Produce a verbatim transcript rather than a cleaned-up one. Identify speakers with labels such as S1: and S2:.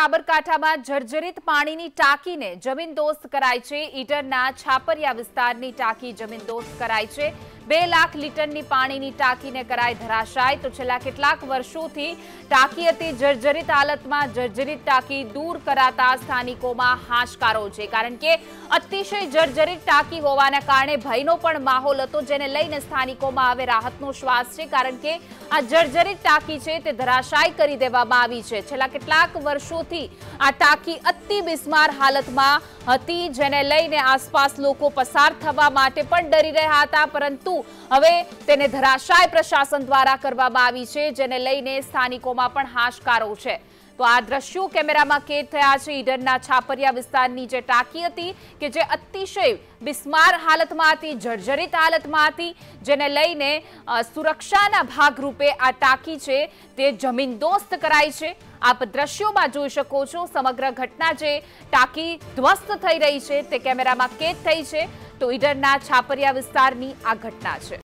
S1: સાબરકાંઠામાં જર્જરિત પાણીની ટાંકીને જમીનદોસ્ત કરાઈ છે। ઈડરના છાપરિયા વિસ્તારની ટાંકી જમીનદોસ્ત કરાઈ છે। બે લાખ લીટરની પાણીની ટાંકીને કરાઈ ધરાશાય। તો છેલ્લા કેટલાક વર્ષોથી ટાંકી હતી જર્જરિત હાલતમાં। જર્જરિત ટાંકી દૂર કરાતા સ્થાનિકોમાં હાશકારો છે, કારણ કે અતિશય જર્જરિત ટાંકી હોવાના કારણે ભયનો પણ માહોલ હતો, જેને લઈને સ્થાનિકોમાં હવે રાહતનો શ્વાસ છે, કારણ કે આ જર્જરિત ટાંકી છે તે ધરાશાય કરી દેવામાં આવી છે। છેલ્લા કેટલાક વર્ષોથી આ ટાંકી અતિ બિસ્માર હાલતમાં હતી, જેને લઈને આસપાસ લોકો પસાર થવા માટે પણ ડરી રહ્યા હતા, પરંતુ હવે તેને ધરાશાય પ્રશાસન દ્વારા કરવામાં આવી છે, જેને લઈને સ્થાનિકોમાં પણ હાશકારો છે। તો આ દ્રશ્યો કેમેરામાં કેદ થયા છે ઈડરના છાપરિયા વિસ્તારની જે ટાંકી હતી કે જે અતિશય બિસ્માર હાલતમાં હતી, જર્જરિત હાલતમાં હતી, જેને લઈને સુરક્ષાના ભાગરૂપે આ ટાંકી છે તે જમીનદોસ્ત કરાઈ છે। આપ દ્રશ્યોમાં જોઈ શકો છો સમગ્ર ઘટના જે ટાંકી ધ્વસ્ત થઈ રહી છે તે કેમેરામાં કેદ થઈ છે। તો ઈડરના છાપરિયા વિસ્તારની આ ઘટના છે।